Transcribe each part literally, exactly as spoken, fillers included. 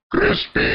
Crispy,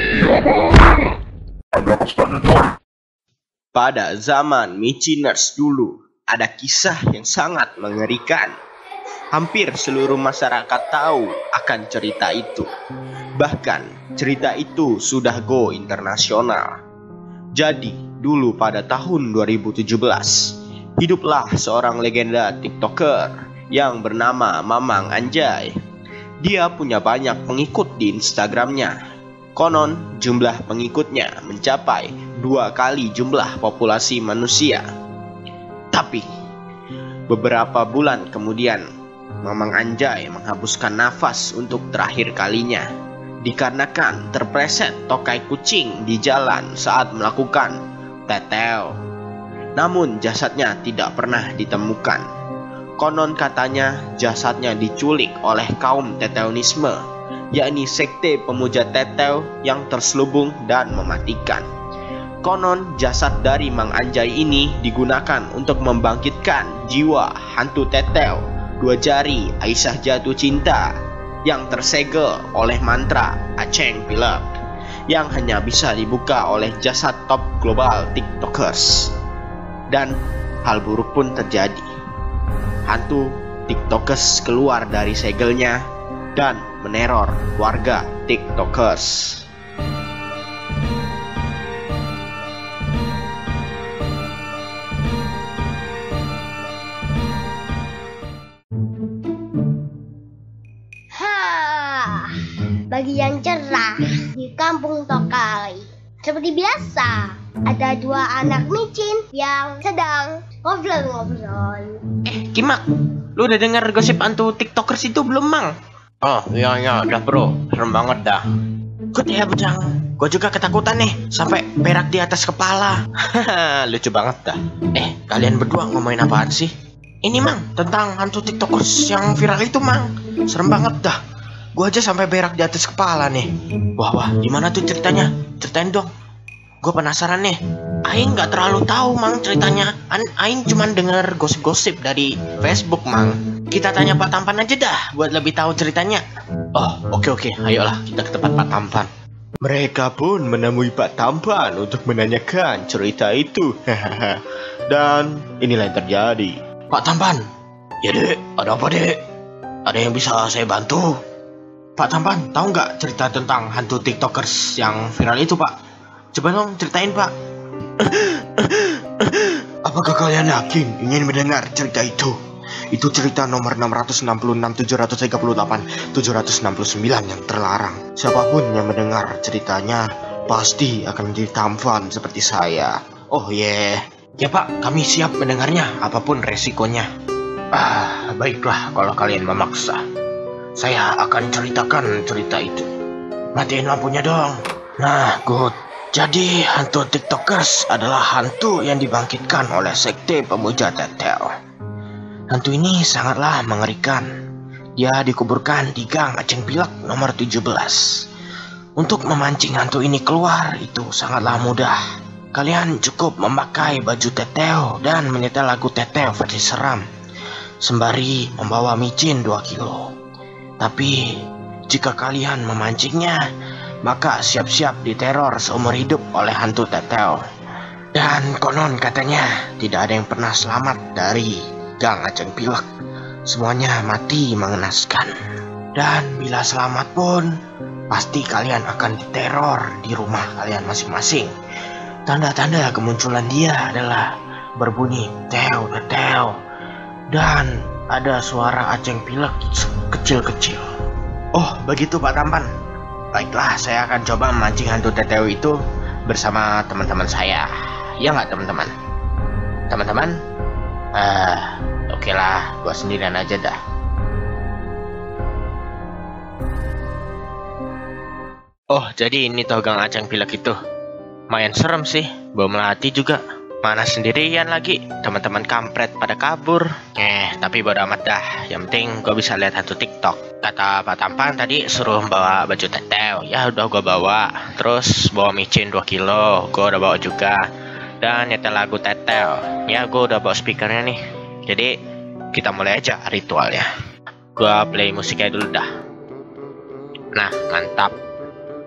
ada kesannya jari. Pada zaman Miciners dulu, ada kisah yang sangat mengerikan. Hampir seluruh masyarakat tahu akan cerita itu. Bahkan, cerita itu sudah go internasional. Jadi, dulu pada tahun dua ribu tujuh belas, hiduplah seorang legenda TikToker yang bernama Mamang Anjay. Dia punya banyak pengikut di Instagramnya. Konon jumlah pengikutnya mencapai dua kali jumlah populasi manusia. Tapi beberapa bulan kemudian Mamang Anjay menghembuskan nafas untuk terakhir kalinya dikarenakan terpreset tokai kucing di jalan saat melakukan teteo. Namun jasadnya tidak pernah ditemukan. Konon katanya jasadnya diculik oleh kaum teteonisme, yakni sekte pemuja teteo yang terselubung dan mematikan. Konon jasad dari Mang Anjay ini digunakan untuk membangkitkan jiwa hantu teteo dua jari Aisyah jatuh cinta yang tersegel oleh mantra Aceng Pilek yang hanya bisa dibuka oleh jasad top global TikTokers. Dan hal buruk pun terjadi. Hantu TikTokers keluar dari segelnya dan meneror warga TikTokers. Ha, bagi yang cerah di kampung Tokai. Seperti biasa, ada dua anak micin yang sedang ngobrol-ngobrol. Eh, Kimak, lu udah denger gosip hantu TikTokers itu belum, Mang? Oh iya iya udah bro, serem banget dah. Ikut ya, Bujang. Gue juga ketakutan nih, sampai berak di atas kepala. Lucu banget dah. Eh, kalian berdua ngomongin apaan sih? Ini, Mang, tentang hantu TikTokers yang viral itu, Mang. Serem banget dah. Gue aja sampai berak di atas kepala nih. Wah, wah, gimana tuh ceritanya? Ceritain dong. Gue penasaran nih. Aing nggak terlalu tahu, Mang, ceritanya. An Aing cuman denger gosip-gosip dari Facebook, Mang. Kita tanya Pak Tampan aja dah buat lebih tahu ceritanya. Oh, oke oke, ayolah kita ke tempat Pak Tampan. Mereka pun menemui Pak Tampan untuk menanyakan cerita itu. Dan inilah yang terjadi. Pak Tampan. Ya, Dek. Ada apa, Dek? Ada yang bisa saya bantu? Pak Tampan, tahu nggak cerita tentang hantu TikTokers yang viral itu, Pak? Coba dong ceritain, Pak. Apakah kalian yakin ingin mendengar cerita itu? Itu cerita nomor enam enam enam tujuh tiga delapan tujuh enam sembilan yang terlarang. Siapapun yang mendengar ceritanya pasti akan menjadi tampan seperti saya. Oh yeah. Ya Pak, kami siap mendengarnya apapun resikonya. Ah, baiklah kalau kalian memaksa. Saya akan ceritakan cerita itu. Matiin lampunya dong. Nah, good. Jadi, hantu TikTokers adalah hantu yang dibangkitkan oleh sekte pemuja teteo. Hantu ini sangatlah mengerikan. Dia dikuburkan di Gang Aceng Pilek nomor tujuh belas. Untuk memancing hantu ini keluar itu sangatlah mudah. Kalian cukup memakai baju teteo dan menyetel lagu teteo versi seram, sembari membawa micin dua kilo. Tapi, jika kalian memancingnya, maka siap-siap diteror seumur hidup oleh hantu teteo. Dan konon katanya tidak ada yang pernah selamat dari Gang Aceng Pilek. Semuanya mati mengenaskan. Dan bila selamat pun, pasti kalian akan diteror di rumah kalian masing-masing. Tanda-tanda kemunculan dia adalah berbunyi teo teo dan ada suara Aceng Pilek kecil-kecil. Oh, begitu Pak Tampan. Baiklah, saya akan coba memancing hantu teteo itu bersama teman-teman saya. Ya nggak teman-teman? Teman-teman? Eh, oke lah, gua sendirian aja dah. Oh, jadi ini toh Gang Aceng Pilek itu. Mayan serem sih, bau melati juga. Mana sendirian lagi, teman-teman kampret pada kabur. Eh, tapi bodo amat dah. Yang penting gue bisa lihat hantu TikTok. Kata Pak Tampan tadi suruh bawa baju teteo. Ya udah gue bawa. Terus bawa micin dua kilo. Gue udah bawa juga. Dan nyetel lagu teteo. Ya gue udah bawa speakernya nih. Jadi kita mulai aja ritualnya. Gue play musiknya dulu dah. Nah, mantap.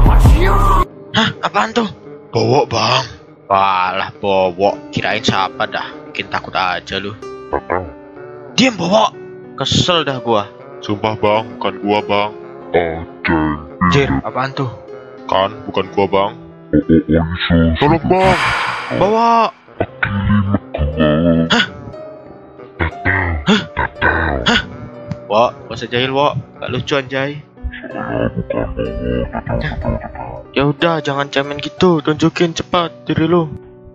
Hah, apaan tuh? Bawa bang. Walah, Bowo. Kirain siapa dah. Bikin takut aja lu. Diam, Bowo. Kesel dah gua. Sumpah bang, bukan gua bang. Jir, apaan tuh? Kan, bukan gua bang. Tolong bang. Bowo. Hah? Hah? Hah? Wo, gak usah jahil, Wo. Gak lucu anjay. Ya udah, jangan cemen gitu. Tunjukin cepat diri lu.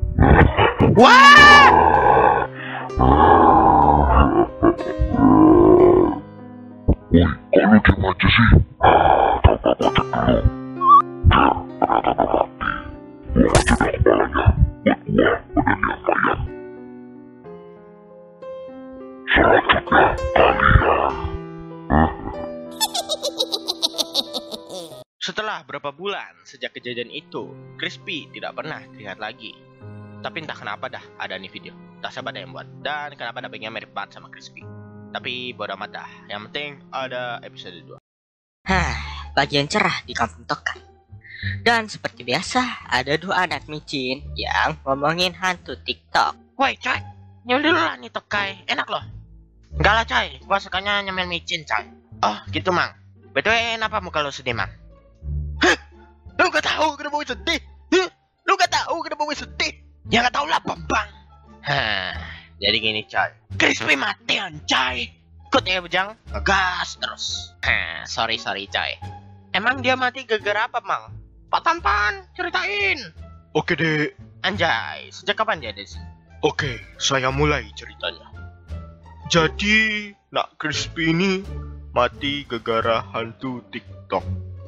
Wah! Woi, kok lu diem aja sih? Coba gua cek dulu. Gua aja dah kepalanya. Buat gua, udah dia kaya. Selanjutnya, kalian. Setelah berapa bulan sejak kejadian itu, Crispy tidak pernah terlihat lagi. Tapi entah kenapa dah ada nih video. Tak siapa dah yang buat. Dan kenapa dubbingnya mirip banget sama Crispy. Tapi bodo amat dah. Yang penting ada episode dua. Hah, pagi yang cerah di kampung Tokai. Dan seperti biasa, ada dua anak micin yang ngomongin hantu TikTok. Woi coy, nyamil dulu lah nih Tokai. Enak loh. Enggak lah coy, gua sukanya nyamil micin coy. Oh gitu mang. B T W kenapa muka lo sedih mang? Hah? Lu gak tahu kenapa gue sedih? Huh? Lu gak tahu kenapa gue sedih? Ya gak tahu lah bang. Hah, jadi gini coy. Crispy mati anjay. Ikut ya bujang, ngegas terus. Hah, sorry sorry coy. Emang dia mati gara-gara apa mang? Pak Tampan, ceritain. Oke dek. Anjay, sejak kapan dia ada di sini? Oke, saya mulai ceritanya. Jadi, Nak Crispy ini mati gara-gara hantu TikTok.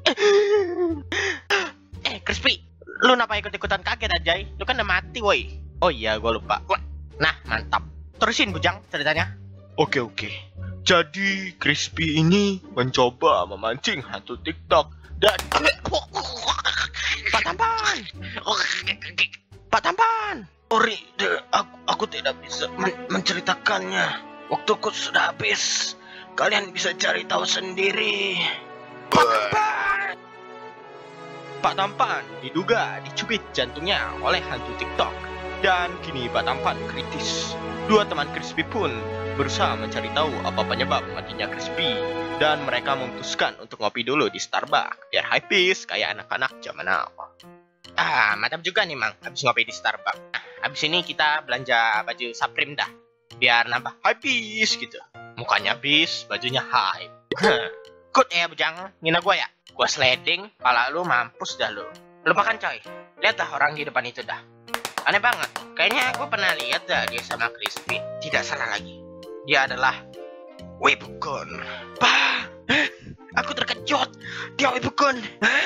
Eh, Crispy, lu kenapa ikut-ikutan kaget anjay? Lu kan udah mati woi. Oh iya, gua lupa. Nah, mantap. Terusin bujang ceritanya. Oke oke. Jadi Crispy ini mencoba memancing hantu TikTok dan Pak Tampan. Pak Tampan. sorry, dek, aku, aku tidak bisa men menceritakannya. Waktuku sudah habis. Kalian bisa cari tahu sendiri. Pak Tampan. Pak Tampan diduga dicubit jantungnya oleh hantu TikTok. Dan kini Pak Tampan kritis. Dua teman Crispy pun berusaha mencari tahu apa penyebab matinya Crispy. Dan mereka memutuskan untuk ngopi dulu di Starbucks. Biar hypebeast kayak anak-anak zaman now. Ah, mantap juga nih mang, habis ngopi di Starbucks. Nah, habis ini kita belanja baju Supreme dah. Biar nambah hypebeast gitu. Mukanya bis, bajunya hype. Kut ya bujang, ngina gua ya. Gua sliding, pala lu mampus dah lu. Lupakan coy, lihat dah orang di depan itu dah. Aneh banget, kayaknya gue pernah lihat dah dia sama Crispy. Tidak salah lagi, dia adalah Webukun. Bah, aku terkejut, dia Webukun.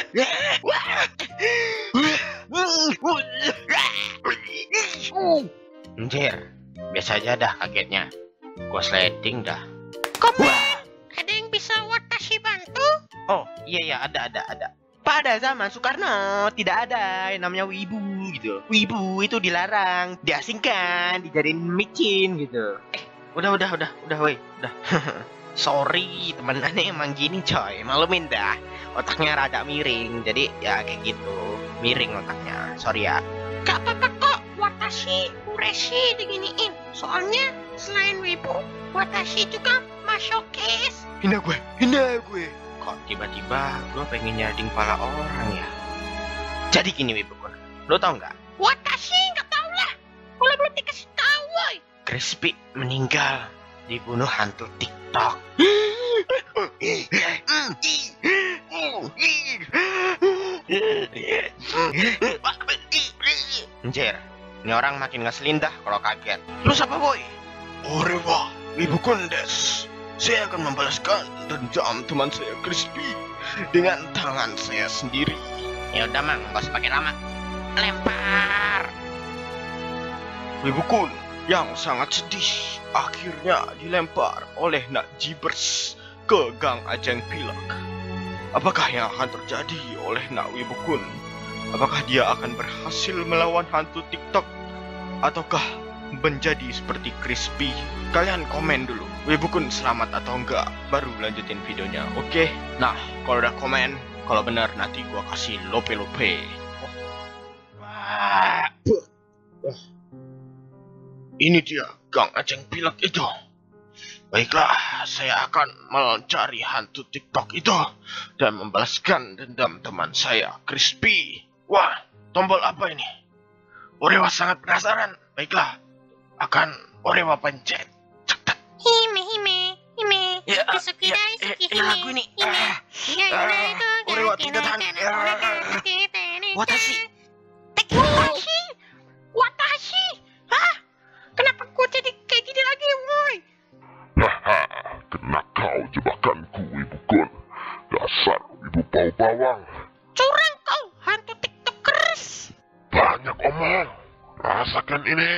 Anjir, biasa aja dah kagetnya. Gue sliding dah. Komen, ada yang bisa Watashi bantu? Oh iya iya ada ada ada. Pada zaman Soekarno tidak ada yang namanya wibu gitu. Wibu itu dilarang, diasingkan, dijadiin micin gitu. Eh, udah udah udah udah woi, udah. Sorry, temen aneh emang gini coy, malumin dah. Otaknya rada miring, jadi ya kayak gitu. Miring otaknya, sorry ya. Gak apa-apa kok, Watashi, Ureshi diginiin. Soalnya selain wibu, Watashi juga masochis. Hina gue, hina gue. Kok tiba-tiba gue pengen nyading kepala orang ya? Jadi gini Wibukun, lo tau nggak? Watashi nggak tau lah, kalau belum dikasih tahu woy. Crispy meninggal dibunuh hantu TikTok. Anjir, ini orang makin ngeselin dah kalau kaget. Lu siapa boy? Orewa, Wibukun des. Saya akan membalaskan dendam teman saya Crispy dengan tangan saya sendiri. Ya udah mang, gak usah pakai lama. Lempar. Wibukun yang sangat sedih akhirnya dilempar oleh Nak Jibers ke Gang Ajeng Pilak. Apakah yang akan terjadi oleh Nak Wibukun? Apakah dia akan berhasil melawan hantu TikTok ataukah menjadi seperti Crispy? Kalian komen dulu, Wibukun selamat atau enggak, baru lanjutin videonya, oke? Nah, kalau udah komen, Kalau benar nanti gua kasih lope-lope. Wah. Ini dia Gang Aceng Pilek itu. Baiklah, saya akan mencari hantu TikTok itu dan membalaskan dendam teman saya, Crispy. Wah, tombol apa ini? Orewa sangat penasaran. Baiklah, akan Orewa pencet. Cetak. Hime, hime, hime. Ya, Kesuki ya, dai, ya, suki ya, lagu ini. hime. Ah, Ya, ah, ya, itu. Orewa tiga tangan. Ya. Watashi. Watashi. Watashi. Hah? Kenapa gua jadi kayak gini lagi, woi? Haha, kena kau jebakanku, Ibu Gon. Dasar ibu bau bawang. Curang kau, hantu tiktokers. Banyak omong. Rasakan ini.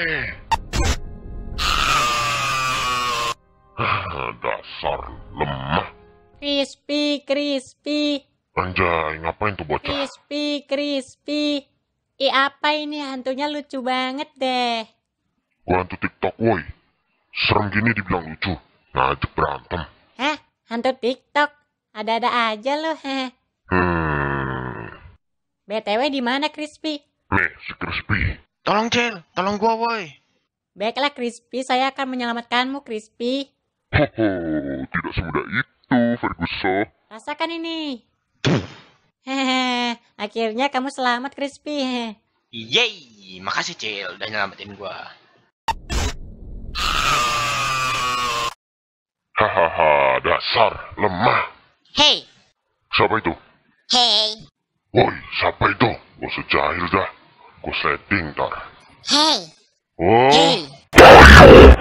Ah, dasar lemah. Crispy, crispy, Anjay, ngapain tuh bocah? crispy, crispy. Ih, apa ini hantunya lucu banget deh. Gua hantu TikTok, woi. Serem gini dibilang lucu. Ngajak berantem. Hah? Hantu TikTok? Ada-ada aja loh, heh. Hmm. B T W di mana Crispy? Nih, si Crispy. Tolong Cel, tolong gua woi. Baiklah Crispy, saya akan menyelamatkanmu Crispy. Hoho, tidak semudah itu, Ferguson. Rasakan ini. Hehehe, akhirnya kamu selamat Crispy. Hehe. Yeay, makasih Cil udah nyelamatin gua. Hahaha, dasar lemah. Hey, Siapa itu? hey, Woi, siapa itu? Gua sejahil dah. Gua setting tar. hey, Oh, hey.